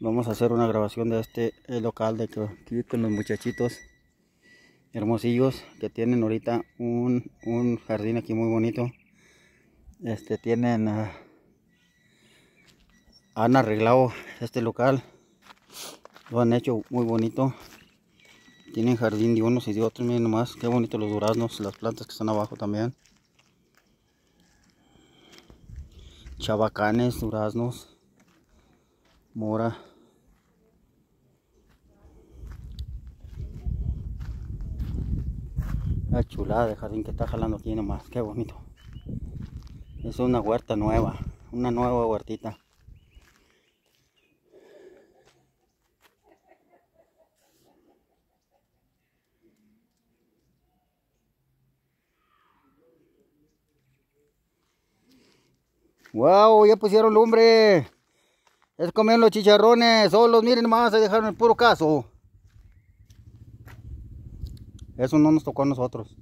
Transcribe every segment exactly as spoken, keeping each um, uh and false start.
Vamos a hacer una grabación de este el local de que aquí con los muchachitos hermosillos que tienen ahorita un, un jardín aquí muy bonito. Este tienen uh, han arreglado este local, lo han hecho muy bonito. Tienen jardín de unos y de otros, miren nomás qué bonito los duraznos, las plantas que están abajo también. Chabacanes, duraznos, mora. La chulada de jardín que está jalando aquí nomás, qué bonito. Es una huerta nueva, una nueva huertita. Wow, ya pusieron lumbre. Es comieron los chicharrones, solos, miren más, se dejaron el puro caso. Eso no nos tocó a nosotros.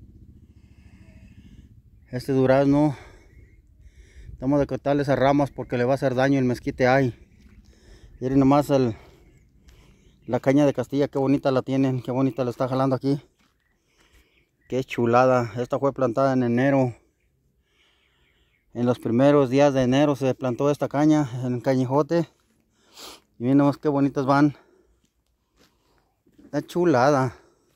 Este durazno, estamos de cortarle esas ramas porque le va a hacer daño el mezquite ahí. Miren nomás el, la caña de Castilla, qué bonita la tienen, qué bonita la está jalando aquí. Qué chulada, esta fue plantada en enero. En los primeros días de enero se plantó esta caña en el cañijote. Y miren nomás qué bonitas van. Está chulada.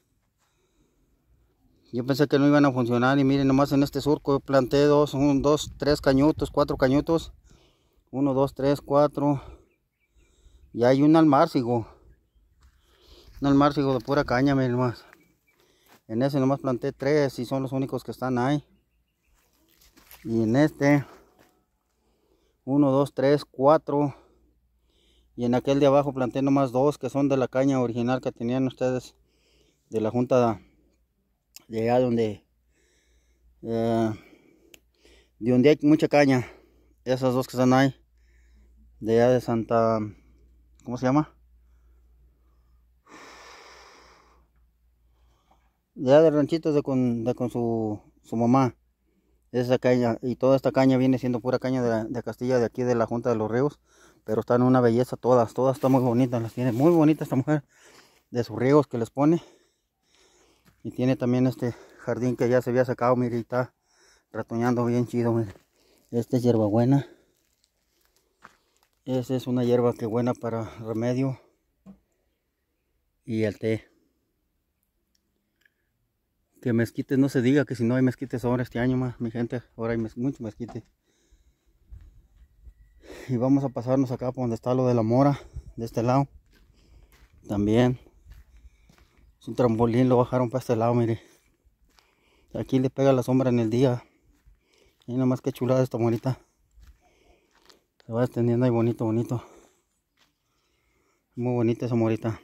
Yo pensé que no iban a funcionar y miren nomás en este surco planté dos, un, dos, tres cañutos, cuatro cañutos. Uno, dos, tres, cuatro. Y hay un almárcigo. Un almárcigo de pura caña, miren nomás. En ese nomás planté tres y son los únicos que están ahí. Y en este, uno, dos, tres, cuatro. Y en aquel de abajo planté nomás dos que son de la caña original que tenían ustedes de la junta de allá donde eh, de donde hay mucha caña. Esas dos que están ahí de allá de Santa, ¿cómo se llama? De allá de ranchitos de con, de con su, su mamá. Esa caña y toda esta caña viene siendo pura caña de, de Castilla, de aquí de la Junta de los Ríos, pero están una belleza todas, todas están muy bonitas, las tiene muy bonita esta mujer de sus ríos que les pone. Y tiene también este jardín que ya se había sacado, mire, y está retoñando bien chido, mire. Esta es hierbabuena. Esa es una hierba que buena para remedio. Y el té. Que mezquites no se diga, que si no hay mezquites ahora este año más, mi gente, ahora hay mez, mucho mezquite. Y vamos a pasarnos acá por donde está lo de la mora, de este lado. También es un trampolín, lo bajaron para este lado, mire. Aquí le pega la sombra en el día. Y nada más que chulada esta morita. Se va extendiendo ahí bonito, bonito. Muy bonita esa morita.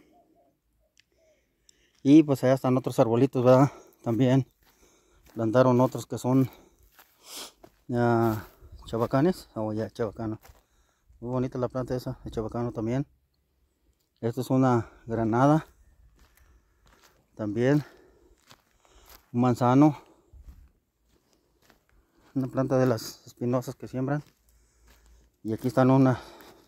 Y pues allá están otros arbolitos, ¿verdad? También plantaron otros que son ya, chabacanes. Oh, ya, chabacano. Muy bonita la planta esa, de chabacano también. Esto es una granada. También un manzano. Una planta de las espinosas que siembran. Y aquí están unas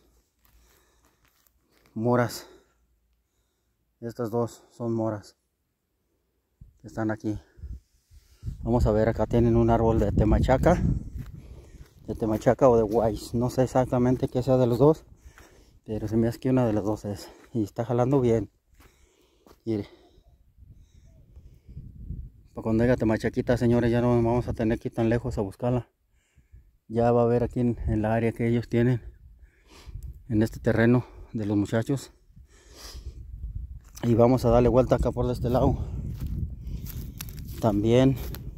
moras. Estas dos son moras. Están aquí. Vamos a ver, acá tienen un árbol de temachaca. De temachaca o de guays. No sé exactamente qué sea de los dos. Pero se me hace que una de las dos es. Y está jalando bien. Mire. Para cuando haya temachaquita, señores, ya no vamos a tener que ir tan lejos a buscarla. Ya va a haber aquí en, en la área que ellos tienen. En este terreno de los muchachos. Y vamos a darle vuelta acá por este lado. También.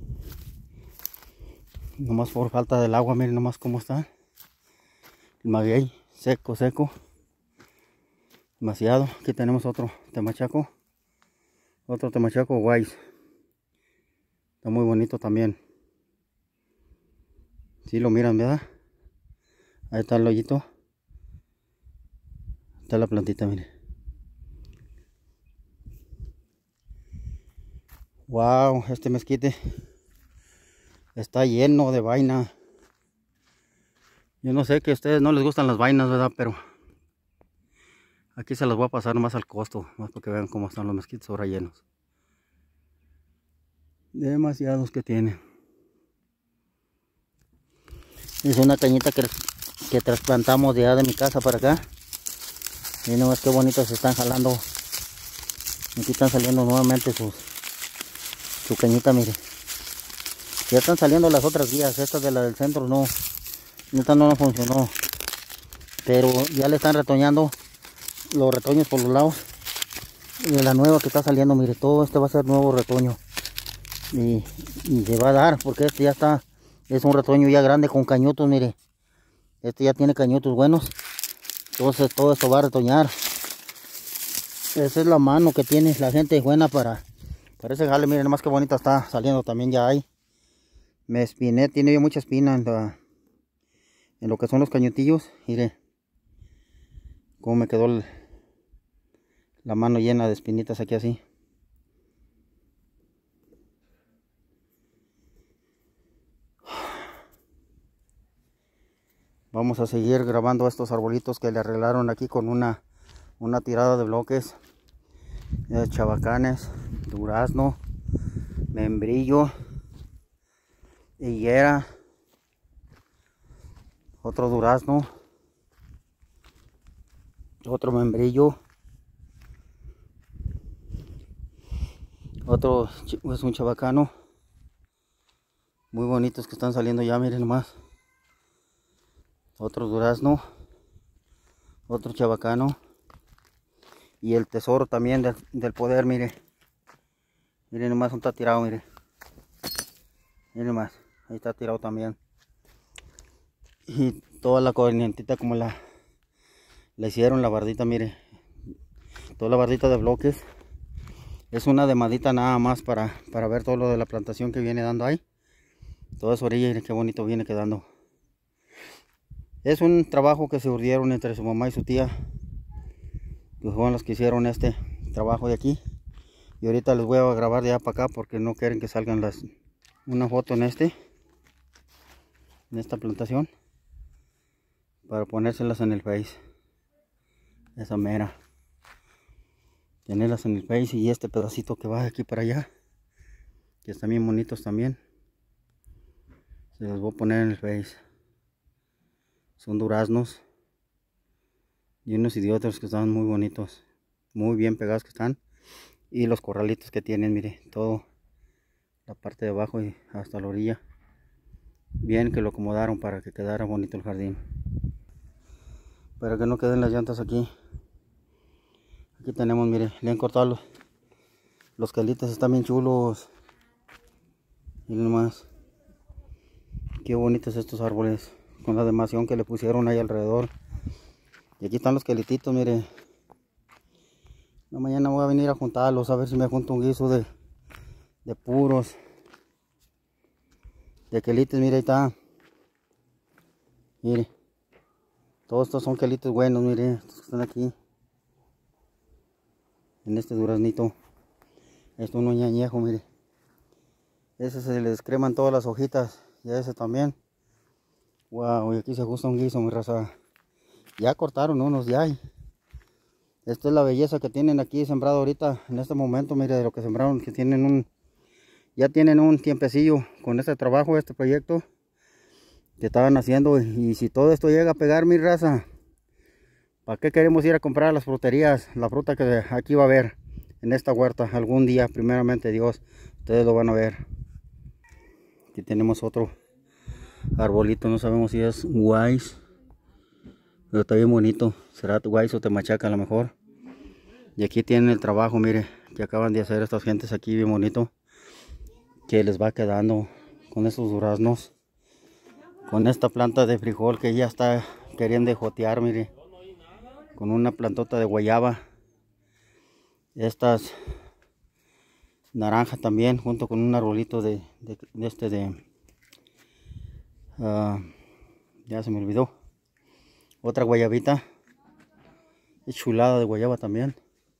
Nomás por falta del agua, miren nomás cómo está. El maguey, seco, seco. Demasiado. Aquí tenemos otro temachaco. Otro temachaco guays. Está muy bonito también. Si lo miran, ¿verdad? Ahí está el hoyito. Está la plantita, miren. Wow, este mezquite está lleno de vaina. Yo no sé que a ustedes no les gustan las vainas, ¿verdad? Pero Aquí se los voy a pasar nomás al costo, más para que vean cómo están los mezquites ahora llenos. Demasiados que tiene. Es una cañita que, que trasplantamos de allá de mi casa para acá. Miren nomás qué bonitos se están jalando. Aquí están saliendo nuevamente sus, su cañita, mire. Ya están saliendo las otras guías. Esta de la del centro no. Esta no, no funcionó. Pero ya le están retoñando los retoños por los lados. De la nueva que está saliendo, mire. Todo este va a ser nuevo retoño. Y, y se va a dar porque este ya está. Es un retoño ya grande con cañutos, mire. Este ya tiene cañutos buenos. Entonces todo esto va a retoñar. Esa es la mano que tiene la gente buena para, para ese jale. Miren nomás qué bonita está saliendo también ya hay. Me espiné, tiene mucha espina en, la, en lo que son los cañutillos. Mire cómo me quedó el, la mano llena de espinitas aquí así. Vamos a seguir grabando estos arbolitos que le arreglaron aquí con una, una tirada de bloques. De chabacanes, durazno, membrillo, higuera, otro durazno, otro membrillo, otro es un chabacano. Muy bonitos que están saliendo ya, miren nomás. Otro durazno, otro chabacano. Y el tesoro también del, del poder, mire. Miren nomás, un está tirado, mire. Miren nomás, ahí está tirado también. Y toda la corrientita como la, la hicieron, la bardita, mire. Toda la bardita de bloques. Es una demadita nada más para, para ver todo lo de la plantación que viene dando ahí. Toda esa orilla, miren qué bonito viene quedando. Es un trabajo que se urdieron entre su mamá y su tía. Que fueron los que hicieron este trabajo de aquí. Y ahorita les voy a grabar de allá para acá porque no quieren que salgan las una foto en este en esta plantación para ponérselas en el Face. Esa mera, tenerlas en el Face. Y este pedacito que va de aquí para allá, que están bien bonitos también, se los voy a poner en el Face. Son duraznos y unos y otros que están muy bonitos, muy bien pegados que están. Y los corralitos que tienen, mire, todo la parte de abajo y hasta la orilla, bien que lo acomodaron para que quedara bonito el jardín, para que no queden las llantas aquí. Aquí tenemos, mire, le han cortado los, los calitas, están bien chulos. Miren nomás qué bonitos estos árboles, con la demasión que le pusieron ahí alrededor. Y aquí están los quelititos, mire. No, mañana voy a venir a juntarlos, a ver si me junto un guiso de, de puros. De quelites, mire, ahí está. Mire. Todos estos son quelites buenos, mire. Estos que están aquí. En este duraznito. Esto es un ñañejo, mire. Ese se le descreman todas las hojitas. Y a ese también. Wow, y aquí se ajusta un guiso, mi raza. Ya cortaron unos, ya hay. Esta es la belleza que tienen aquí sembrado ahorita, en este momento, mire, de lo que sembraron, que tienen un, ya tienen un tiempecillo con este trabajo, este proyecto que estaban haciendo. Y si todo esto llega a pegar, mi raza, ¿para qué queremos ir a comprar las fruterías? La fruta que aquí va a haber en esta huerta, algún día, primeramente Dios, ustedes lo van a ver. Aquí tenemos otro arbolito, no sabemos si es guays, pero está bien bonito. Será guays o temachaca a lo mejor. Y aquí tienen el trabajo, mire, que acaban de hacer estas gentes aquí, bien bonito, que les va quedando con estos duraznos, con esta planta de frijol que ya está queriendo jotear, mire, con una plantota de guayaba, estas naranja también, junto con un arbolito de, de, de este de uh, ya se me olvidó, otra guayabita, es chulada de guayaba también.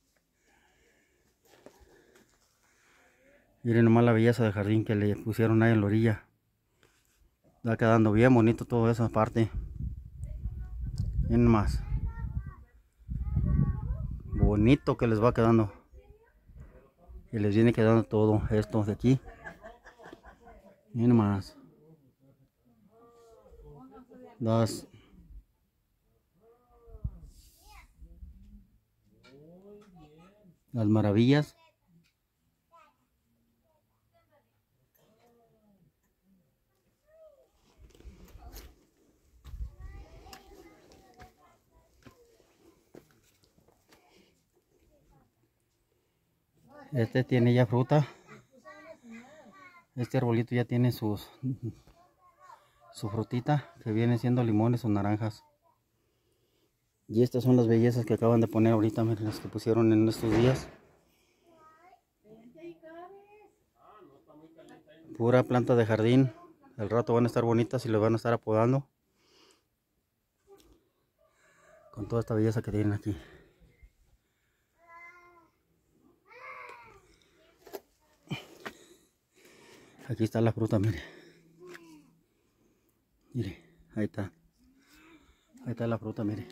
Miren nomás la belleza del jardín que le pusieron ahí en la orilla. Va quedando bien bonito toda esa parte. Miren nomás. bonito que les va quedando. Y les viene quedando todo esto de aquí. Miren más. Las las maravillas. Este tiene ya fruta. Este arbolito ya tiene sus su frutita, que viene siendo limones o naranjas. Y estas son las bellezas que acaban de poner ahorita, miren, las que pusieron en estos días. Pura planta de jardín. Al rato van a estar bonitas y les van a estar apodando. Con toda esta belleza que tienen aquí. Aquí está la fruta, mire. Mire, ahí está. Ahí está la fruta, mire.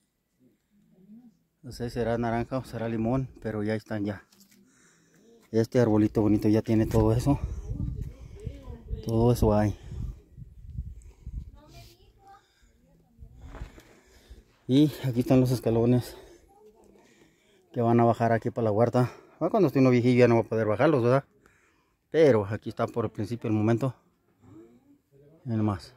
No sé si será naranja o será limón, pero ya están ya. Este arbolito bonito ya tiene todo eso. Todo eso hay. Y aquí están los escalones que van a bajar aquí para la huerta. Ah, cuando esté uno viejillo ya no va a poder bajarlos, ¿verdad? Pero aquí está por el principio el momento. Miren más.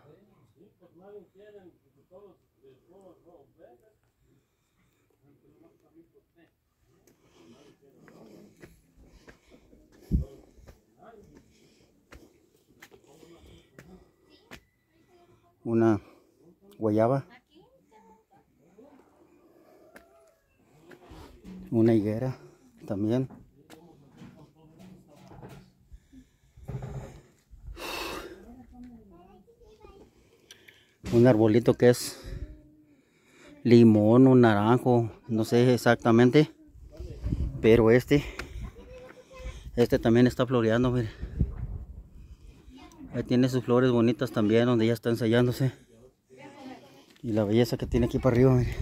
Una guayaba. Una higuera también. Un arbolito que es limón o naranjo, no sé exactamente, pero este este también está floreando, mire. Ahí tiene sus flores bonitas también, donde ya está ensayándose. Y la belleza que tiene aquí para arriba, mire.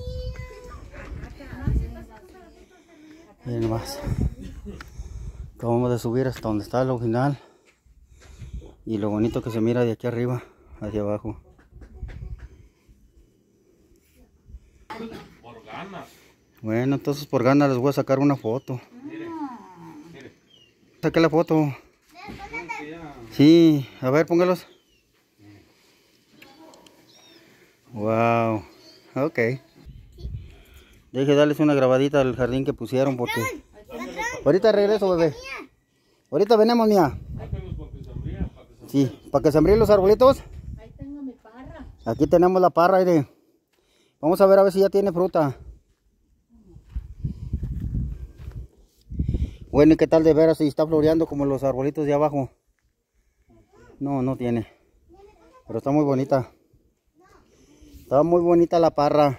Miren más. Acabamos de subir hasta donde está el original. Y lo bonito que se mira de aquí arriba hacia abajo. Por ganas. Bueno, entonces por ganas les voy a sacar una foto. Mire, mire. Saqué la foto. Sí, a ver, póngalos. Wow, ok. Deje darles una grabadita al jardín que pusieron porque... Ahorita regreso, bebé. Ahorita venimos, mía. Sí, para que sembríen los arbolitos. Ahí tengo mi parra. Aquí tenemos la parra, mire. Vamos a ver a ver si ya tiene fruta. Bueno, ¿y qué tal de veras si está floreando como los arbolitos de abajo? No, no tiene. Pero está muy bonita. Está muy bonita la parra.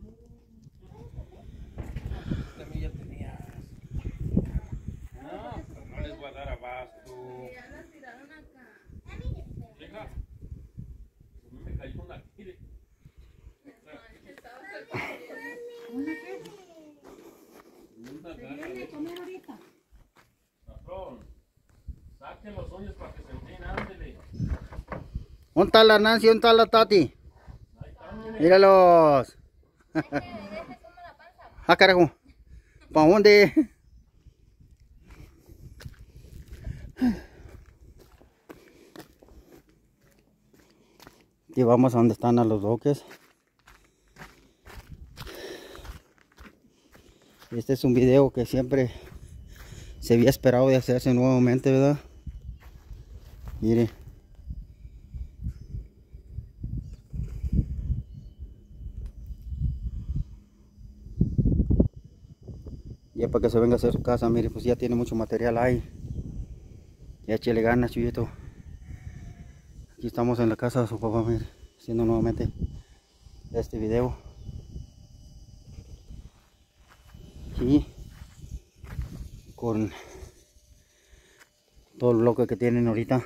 También ya tenías. No, pero no les voy a dar abasto. Ya las tiraron acá. Hija, me cayó una. Mire. ¿Una qué? Una ¿Se gana viene de a comer ahorita? patrón. Saquen los uñas para que se enfríen, ándele. ¿Dónde está la Nancy? ¿Dónde está la Tati? Míralos. Ah, carajo. ¿Para dónde? Y vamos a donde están a los doques. Este es un video que siempre se había esperado de hacerse nuevamente, ¿verdad? Mire. Ya para que se venga a hacer su casa, mire, pues ya tiene mucho material ahí. Ya échele ganas, Chuyito. Aquí estamos en la casa de su papá, mire, haciendo nuevamente este video. Y con todo el bloque que tienen ahorita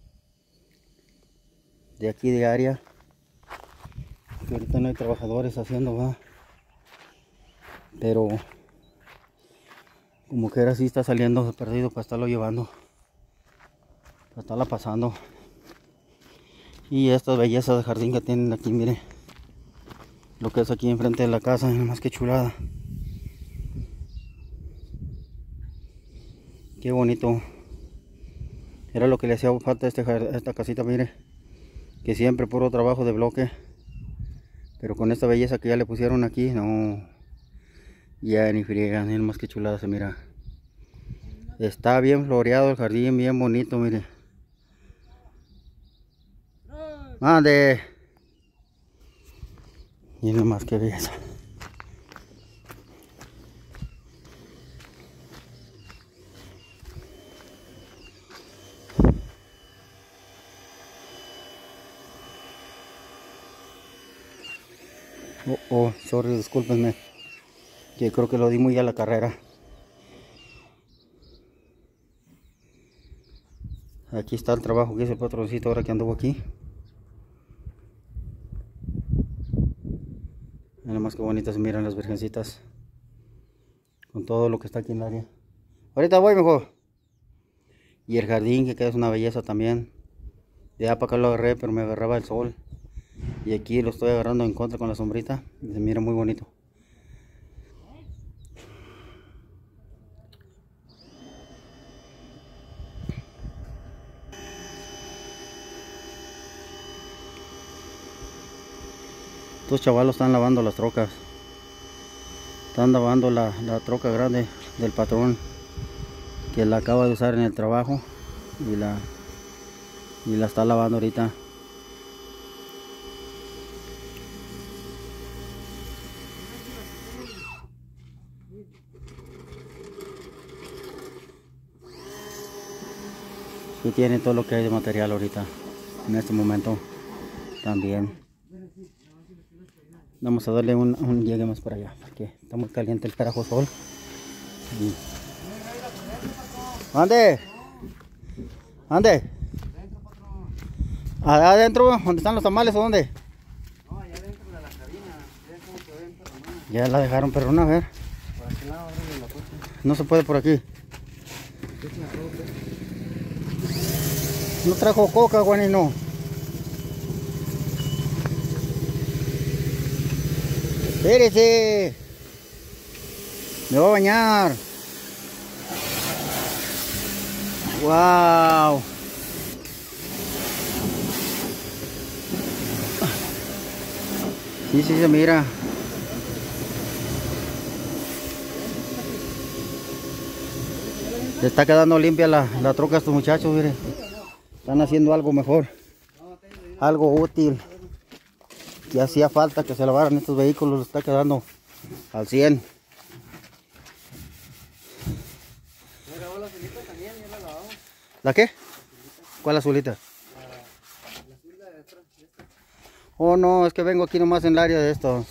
de aquí de área, que ahorita no hay trabajadores haciendo, ¿va? Pero Como que ahora sí está saliendo de perdido para estarlo llevando, para estarla pasando. Y estas bellezas de jardín que tienen aquí, mire. Lo que es aquí enfrente de la casa, más que chulada. Qué bonito. Era lo que le hacía falta a, este, a esta casita, mire. Que siempre puro trabajo de bloque. Pero con esta belleza que ya le pusieron aquí, no. Ya ni friega, ni más que chulada se mira. Está bien floreado el jardín, bien bonito, mire. Mande. Y no más que belleza. Oh, oh, sorry, discúlpenme. Que creo que lo di muy a la carrera. Aquí está el trabajo que hizo el patroncito ahora que anduvo aquí. Nada más que bonitas se miran las virgencitas. Con todo lo que está aquí en el área. Ahorita voy mejor. Y el jardín que queda es una belleza también. De allá para acá lo agarré, pero me agarraba el sol. Y aquí lo estoy agarrando en contra con la sombrita. Y se mira muy bonito. Estos chavalos están lavando las trocas. Están lavando la, la troca grande del patrón, que la acaba de usar en el trabajo. Y la, y la está lavando ahorita. Y tiene todo lo que hay de material ahorita, en este momento también. Vamos a darle un, un llegue más para allá, porque está muy caliente el carajo sol. Y... ¿Dónde? ¿Dónde? ¿Adentro? ¿Dónde están los tamales o dónde? No, allá dentro de la cabina. Ya, como que dentro, ¿no? Ya la dejaron perrona, a ver. Por aquí lado, ábrele la puerta. No se puede por aquí. No trajo coca, Juan, y no. Espérese. Me voy a bañar. Wow. Sí, sí se mira. Le está quedando limpia la, la troca a estos muchachos, mire. Están haciendo algo mejor. Algo útil. Que hacía falta que se lavaran estos vehículos. Les está quedando al cien. ¿La qué? ¿Cuál azulita? Oh no, es que vengo aquí nomás en el área de estos.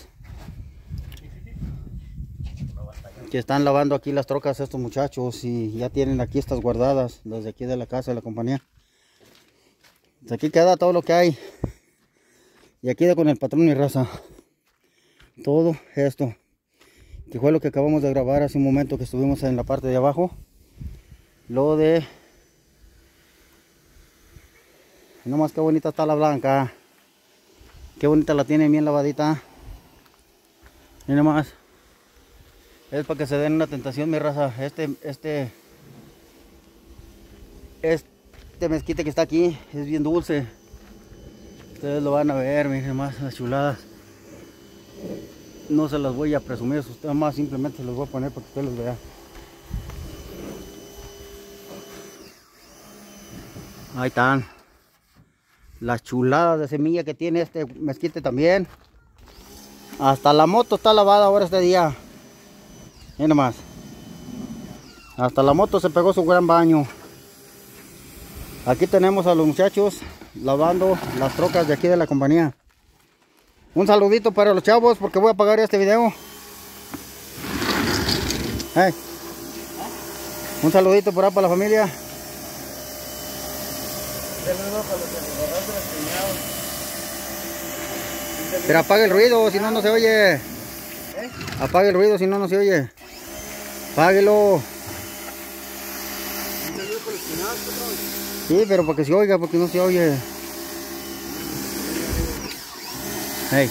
Que están lavando aquí las trocas estos muchachos y ya tienen aquí estas guardadas desde aquí de la casa de la compañía. De aquí queda todo lo que hay. Y aquí de con el patrón y raza. Todo esto. Que fue lo que acabamos de grabar hace un momento que estuvimos en la parte de abajo. Lo de... Nomás qué bonita está la blanca. Qué bonita la tiene, bien lavadita. Y nomás. Es para que se den una tentación, mi raza. Este, este... Este mezquite que está aquí es bien dulce. Ustedes lo van a ver, miren más las chuladas. No se las voy a presumir, ustedes más simplemente los voy a poner para que ustedes los vean. Ahí están. Las chuladas de semilla que tiene este mezquite también. Hasta la moto está lavada ahora este día. Miren nomás. Hasta la moto se pegó su gran baño. Aquí tenemos a los muchachos lavando las trocas de aquí de la compañía. Un saludito para los chavos porque voy a apagar este video. Hey. Un saludito por ahí para la familia. Pero apague el ruido, si no no se oye. Apague el ruido, si no no se oye. Apáguelo. Sí, pero para que se oiga, porque no se oye. Hey.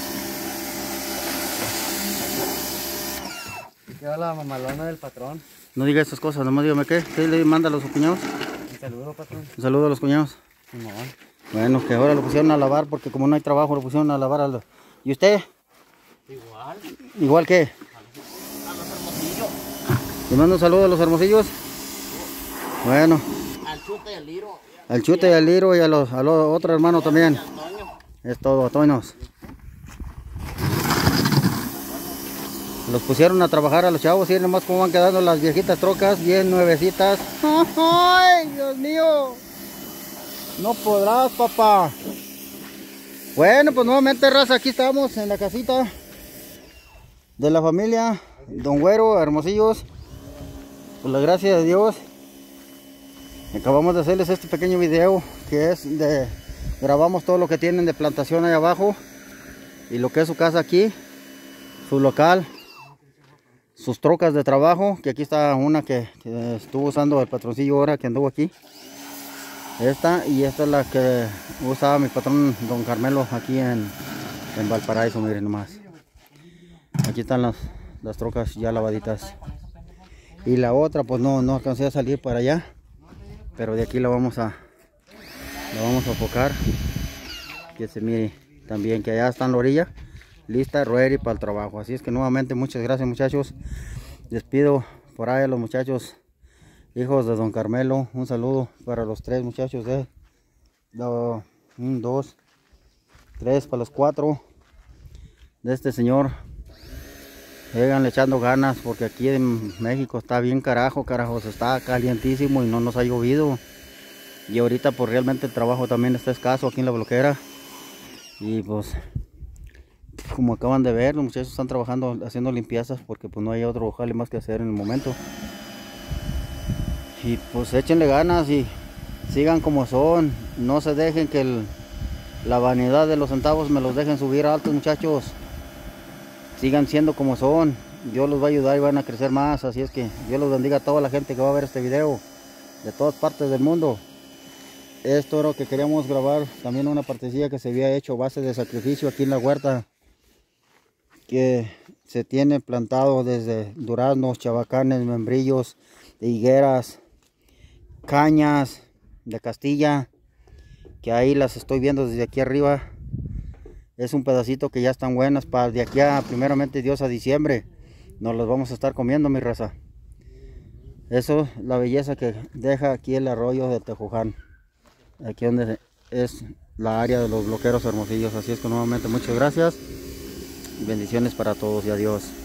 Y queda la mamalona del patrón. No diga esas cosas, nomás dígame qué. ¿Qué le manda a los cuñados? Un saludo, patrón. Un saludo a los cuñados. No. Bueno, que ahora lo pusieron a lavar porque como no hay trabajo lo pusieron a lavar. Al... ¿Y usted? Igual. ¿Igual qué? A los hermosillos. ¿Le mando un saludo a los hermosillos? Bueno, Al Chute y al Liro. al Chute y al Liro y a los, a los otros hermanos también. Es todo, toños. Los pusieron a trabajar a los chavos y nomás cómo van quedando las viejitas trocas, bien nuevecitas. ¡Ay, Dios mío! No podrás, papá. Bueno, pues nuevamente, raza, aquí estamos en la casita de la familia Don Güero, Hermosillos. Por la gracia de Dios, acabamos de hacerles este pequeño video que es de... Grabamos todo lo que tienen de plantación ahí abajo y lo que es su casa aquí, su local, sus trocas de trabajo, que aquí está una que, que estuvo usando el patroncillo ahora que anduvo aquí. Esta y esta es la que usaba mi patrón Don Carmelo aquí en, en Valparaíso, miren nomás. Aquí están las, las trocas ya lavaditas. Y la otra pues no, no alcancé a salir para allá, pero de aquí la vamos a la vamos a enfocar. Que se mire también que allá está en la orilla, lista, ready para el trabajo. Así es que nuevamente muchas gracias, muchachos. Les pido por ahí a los muchachos hijos de Don Carmelo, un saludo para los tres muchachos de do, un, dos, tres, para los cuatro de este señor. Sigan echando ganas porque aquí en México está bien carajo, carajos, está calientísimo y no nos ha llovido. Y ahorita pues realmente el trabajo también está escaso aquí en la bloquera. Y pues como acaban de ver, los muchachos están trabajando haciendo limpiezas porque pues no hay otro jale más que hacer en el momento. Y pues échenle ganas y sigan como son. No se dejen que el, la vanidad de los centavos me los dejen subir altos, muchachos. Sigan siendo como son. Dios los va a ayudar y van a crecer más. Así es que Dios los bendiga a toda la gente que va a ver este video de todas partes del mundo. Esto era lo que queríamos grabar. También una partecilla que se había hecho base de sacrificio aquí en la huerta, que se tiene plantado desde duraznos, chabacanes, membrillos, higueras, cañas de Castilla, que ahí las estoy viendo desde aquí arriba. Es un pedacito que ya están buenas para de aquí a primeramente Dios a diciembre. Nos las vamos a estar comiendo, mi raza. Eso es la belleza que deja aquí el arroyo de Tejoján. Aquí donde es la área de los bloqueros Hermosillos. Así es que nuevamente muchas gracias. Bendiciones para todos y adiós.